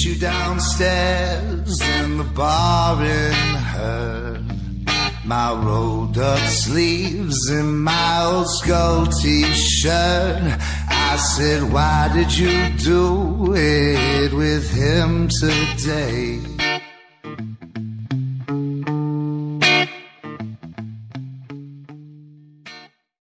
you downstairs in the bar in her. My rolled up sleeves and my old skull t-shirt. I said, why did you do it with him today?